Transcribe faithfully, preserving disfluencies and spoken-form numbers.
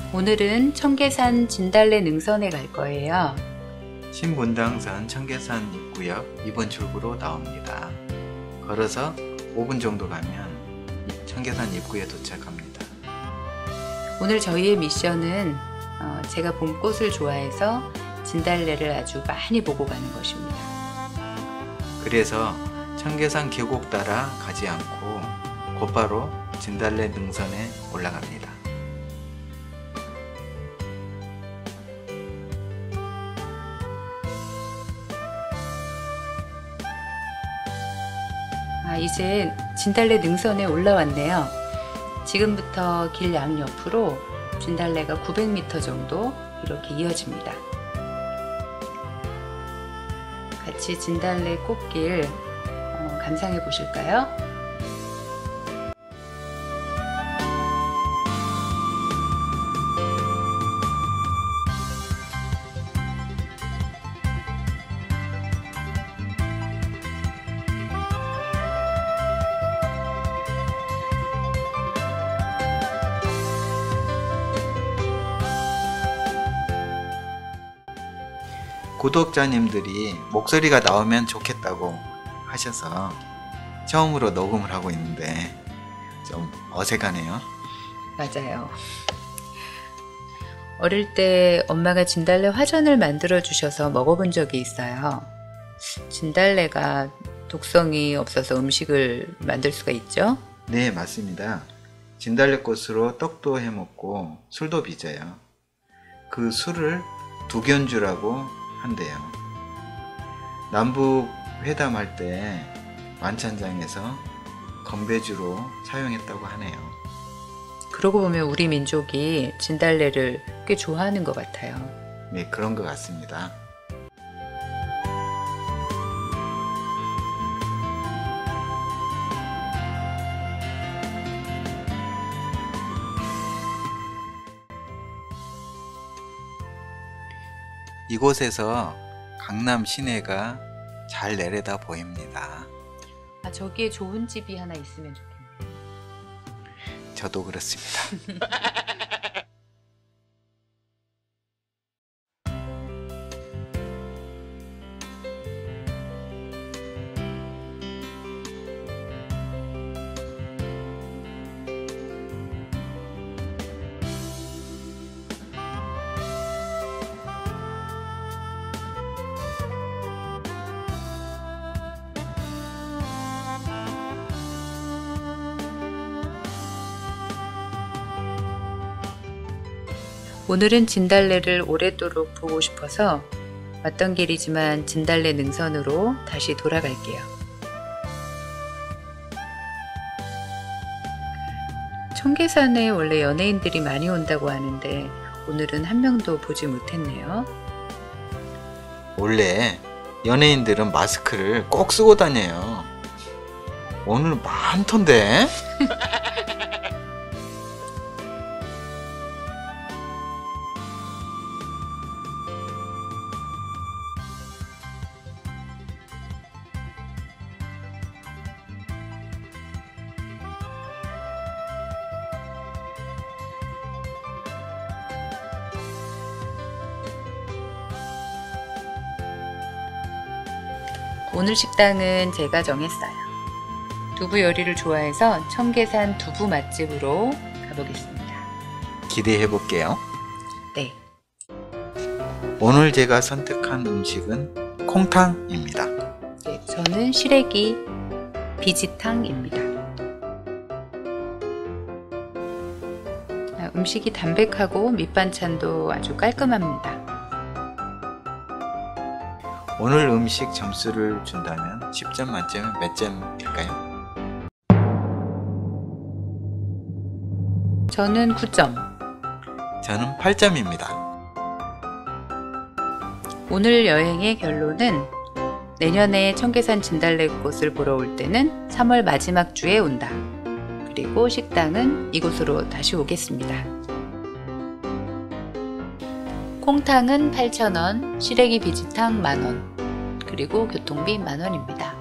오늘은 청계산 진달래 능선에 갈 거예요. 신분당선 청계산 입구역 이 번 출구로 나옵니다. 걸어서 오 분 정도 가면 청계산 입구에 도착합니다. 오늘 저희의 미션은 어, 제가 봄꽃을 좋아해서 진달래를 아주 많이 보고 가는 것입니다. 그래서 청계산 계곡 따라 가지 않고 곧바로 진달래 능선에 올라갑니다. 아, 이제 진달래 능선에 올라왔네요. 지금부터 길 양옆으로 진달래가 구백 미터 정도 이렇게 이어집니다. 같이 진달래 꽃길 어, 감상해 보실까요? 구독자님들이 목소리가 나오면 좋겠다고 하셔서 처음으로 녹음을 하고 있는데 좀 어색하네요. 맞아요. 어릴 때 엄마가 진달래 화전을 만들어 주셔서 먹어본 적이 있어요. 진달래가 독성이 없어서 음식을 만들 수가 있죠? 네, 맞습니다. 진달래꽃으로 떡도 해먹고 술도 빚어요. 그 술을 두견주라고 한대요. 남북 회담할 때 만찬장에서 건배주로 사용했다고 하네요. 그러고 보면 우리 민족이 진달래를 꽤 좋아하는 것 같아요. 네, 그런 것 같습니다. 이곳에서 강남 시내가 잘 내려다 보입니다. 아, 저기에 좋은 집이 하나 있으면 좋겠네요. 저도 그렇습니다. 오늘은 진달래를 오랫도록 보고 싶어서 왔던 길이지만 진달래 능선으로 다시 돌아갈게요. 청계산에 원래 연예인들이 많이 온다고 하는데 오늘은 한 명도 보지 못했네요. 원래 연예인들은 마스크를 꼭 쓰고 다녀요. 오늘 많던데? 오늘 식당은 제가 정했어요. 두부 요리를 좋아해서 청계산 두부 맛집으로 가보겠습니다. 기대해 볼게요. 네. 오늘 제가 선택한 음식은 콩탕입니다. 네, 저는 시래기 비지탕입니다. 아, 음식이 담백하고 밑반찬도 아주 깔끔합니다. 오늘 음식 점수를 준다면 십 점 만점에 몇 점일까요? 저는 구 점. 저는 팔 점입니다. 오늘 여행의 결론은 내년에 청계산 진달래꽃을 보러 올 때는 삼월 마지막 주에 온다. 그리고 식당은 이곳으로 다시 오겠습니다. 콩탕은 팔천 원, 시래기 비지탕 만 원, 그리고 교통비 만 원입니다.